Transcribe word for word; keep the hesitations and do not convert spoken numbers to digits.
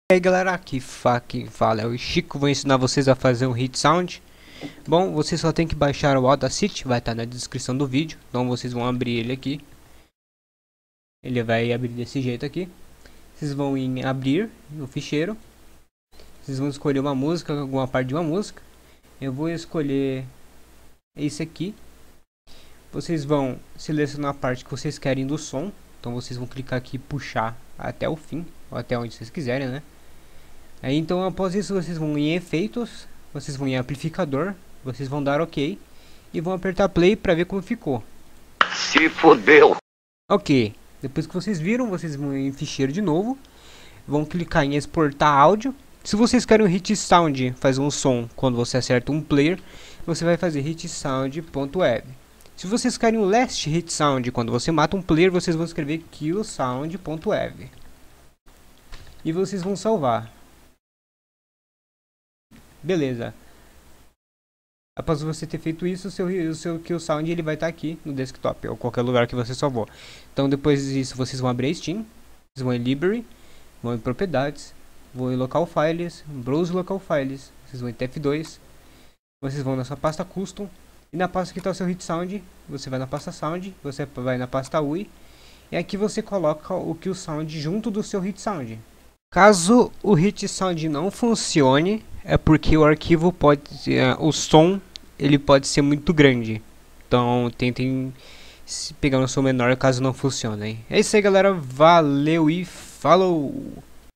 E aí galera, aqui fa quem fala é o Chico, vou ensinar vocês a fazer um hit sound. Bom, vocês só tem que baixar o Audacity, vai estar na descrição do vídeo, então vocês vão abrir ele aqui. Ele vai abrir desse jeito aqui. Vocês vão em abrir no ficheiro. Vocês vão escolher uma música, alguma parte de uma música. Eu vou escolher esse aqui. Vocês vão selecionar a parte que vocês querem do som. Então vocês vão clicar aqui e puxar até o fim, ou até onde vocês quiserem, né? Aí então após isso vocês vão em efeitos, vocês vão em amplificador, vocês vão dar ok e vão apertar play para ver como ficou. Se fodeu. Ok, depois que vocês viram, vocês vão em ficheiro de novo, vão clicar em exportar áudio. Se vocês querem um hit sound, fazer um som quando você acerta um player, você vai fazer hitsound.web. Se vocês querem um last hit sound, quando você mata um player, vocês vão escrever killsound.web. E vocês vão salvar. Beleza. Após você ter feito isso, o seu, o seu kill sound ele vai estar tá aqui no desktop, ou qualquer lugar que você salvou. Então depois disso vocês vão abrir a Steam, vocês vão em Library, vão em Propriedades, vão em Local Files, Browse Local Files, vocês vão em T F dois, vocês vão na sua pasta Custom, e na pasta que está o seu hit sound, você vai na pasta Sound, você vai na pasta U I, e aqui você coloca o kill sound junto do seu hit sound. Caso o hit sound não funcione, é porque o arquivo pode, uh, o som, ele pode ser muito grande. Então tentem pegar um som menor caso não funcione. É isso aí galera, valeu e falou!